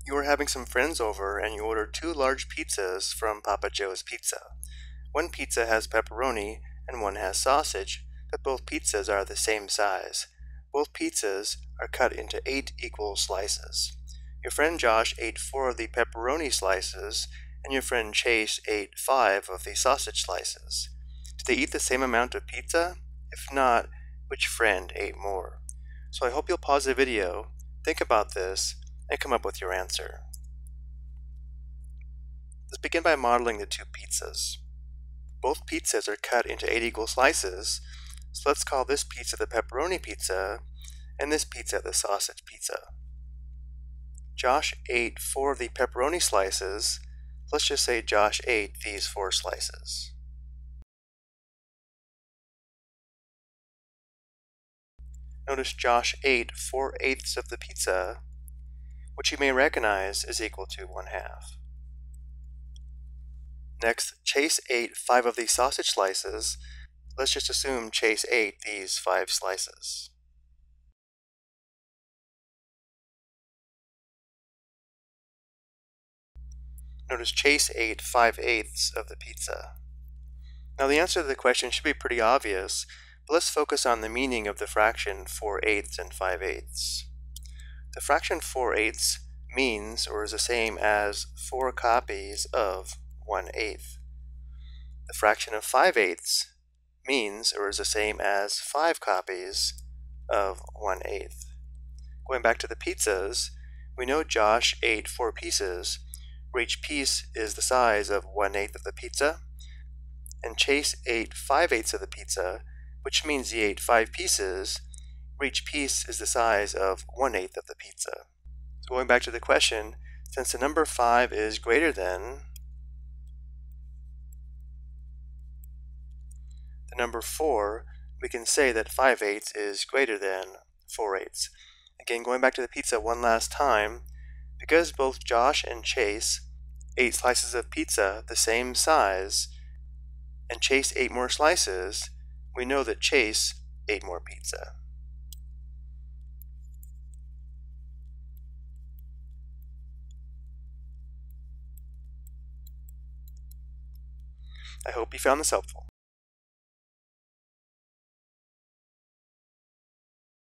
You were having some friends over and you ordered 2 large pizzas from Papa Joe's Pizza. One pizza has pepperoni and one has sausage, but both pizzas are the same size. Both pizzas are cut into 8 equal slices. Your friend Josh ate 4 of the pepperoni slices, and your friend Chase ate 5 of the sausage slices. Did they eat the same amount of pizza? If not, which friend ate more? So I hope you'll pause the video, think about this, and come up with your answer. Let's begin by modeling the 2 pizzas. Both pizzas are cut into 8 equal slices, so let's call this pizza the pepperoni pizza and this pizza the sausage pizza. Josh ate 4 of the pepperoni slices. Let's just say Josh ate these 4 slices. Notice Josh ate 4/8 of the pizza, which you may recognize is equal to 1/2. Next, Chase ate 5 of the sausage slices. Let's just assume Chase ate these 5 slices. Notice Chase ate 5/8 of the pizza. Now the answer to the question should be pretty obvious, but let's focus on the meaning of the fraction 4/8 and 5/8. The fraction 4/8 means or is the same as 4 copies of 1/8. The fraction of 5/8 means or is the same as 5 copies of 1/8. Going back to the pizzas, we know Josh ate 4 pieces, where each piece is the size of 1/8 of the pizza, and Chase ate 5/8 of the pizza, which means he ate 5 pieces, where each piece is the size of 1/8 of the pizza. So going back to the question, since the number 5 is greater than the number 4, we can say that 5/8 is greater than 4/8. Again, going back to the pizza one last time, because both Josh and Chase ate slices of pizza the same size, and Chase ate more slices, we know that Chase ate more pizza. I hope you found this helpful.